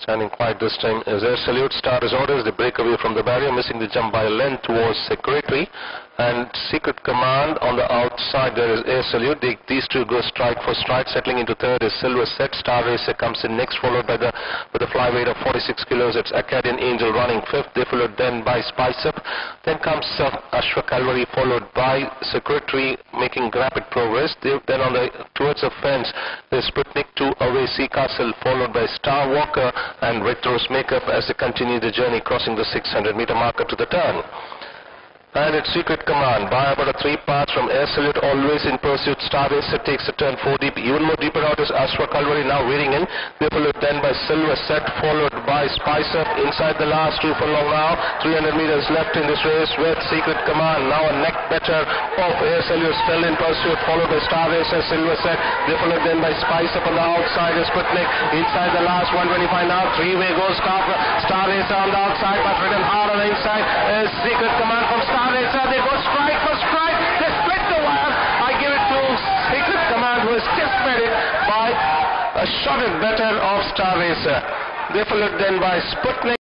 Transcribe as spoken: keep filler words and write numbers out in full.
Standing quiet this time is Air Salute. Star is orders. They break away from the barrier, missing the jump by a length was Secretary. And Secret Command on the outside, there is Air Salute. They, these two go strike for strike. Settling into third is Silver Set. Star Racer comes in next, followed by the with a flyweight of forty-six kilos. It's Acadian Angel running fifth. They followed then by Spice Up. Then comes uh, Ashwa Calvary, followed by Secretary, making rapid progress. They, then on the towards the fence, there's Sputnik two away, Sea Castle, followed by Star Walker and Retro's Makeup as they continue the journey, crossing the six hundred meter marker to the turn. And it's Secret Command by about a three parts from Air Salute, always in pursuit. Star Racer takes a turn four deep. Even more deeper out is Ashwa Calvary now waiting in. They followed then by Silver Set, followed by Spice Up. Inside the last two furlong now. three hundred meters left in this race with Secret Command. Now a neck better of Air Salute, still in pursuit, followed by Star Racer, Silver Set. They followed then by Spice Up on the outside is Sputnik. Inside the last one twenty-five now. Three-way goes Star, Star Racer on the outside, but ridden hard on the inside is Secret Command from Star Racer. They go strike for strike. They split the wire. I give it to Secret Command, who has just made it by a shot at better of Star Racer. They followed then by Sputnik.